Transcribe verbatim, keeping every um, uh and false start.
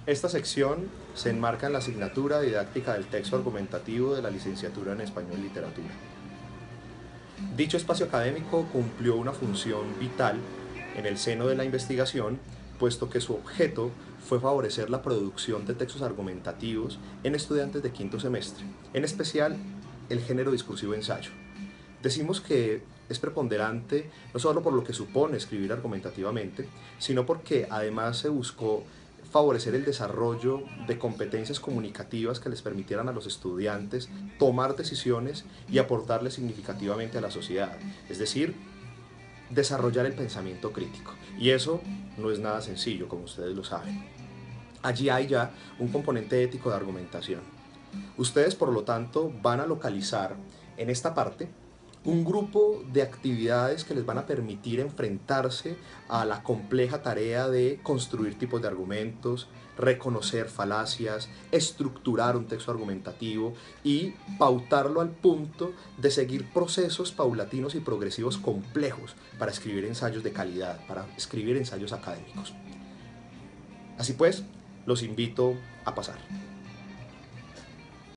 Esta sección se enmarca en la asignatura didáctica del texto argumentativo de la licenciatura en Español y Literatura. Dicho espacio académico cumplió una función vital en el seno de la investigación, puesto que su objeto fue favorecer la producción de textos argumentativos en estudiantes de quinto semestre, en especial el género discursivo ensayo. Decimos que es preponderante no solo por lo que supone escribir argumentativamente, sino porque además se buscó favorecer el desarrollo de competencias comunicativas que les permitieran a los estudiantes tomar decisiones y aportarle significativamente a la sociedad, es decir, desarrollar el pensamiento crítico. Y eso no es nada sencillo, como ustedes lo saben. Allí hay ya un componente ético de argumentación. Ustedes, por lo tanto, van a localizar en esta parte un grupo de actividades que les van a permitir enfrentarse a la compleja tarea de construir tipos de argumentos, reconocer falacias, estructurar un texto argumentativo y pautarlo al punto de seguir procesos paulatinos y progresivos complejos para escribir ensayos de calidad, para escribir ensayos académicos. Así pues, los invito a pasar.